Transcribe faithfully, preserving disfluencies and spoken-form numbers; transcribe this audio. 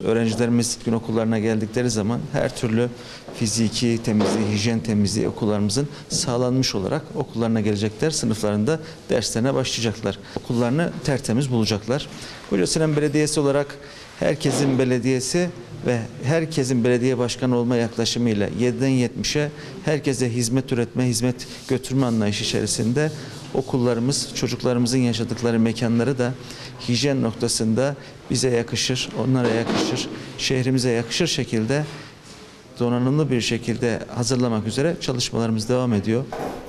Öğrencilerimiz gün okullarına geldikleri zaman her türlü fiziki temizliği, hijyen temizliği okullarımızın sağlanmış olarak okullarına gelecekler. Sınıflarında derslerine başlayacaklar. Okullarını tertemiz bulacaklar. Kocaeli Belediyesi olarak herkesin belediyesi ve herkesin belediye başkanı olma yaklaşımıyla yediden yetmişe herkese hizmet üretme, hizmet götürme anlayışı içerisinde okullarımız, çocuklarımızın yaşadıkları mekanları da hijyen noktasında bize yakışır, onlara yakışır, şehrimize yakışır şekilde donanımlı bir şekilde hazırlamak üzere çalışmalarımız devam ediyor.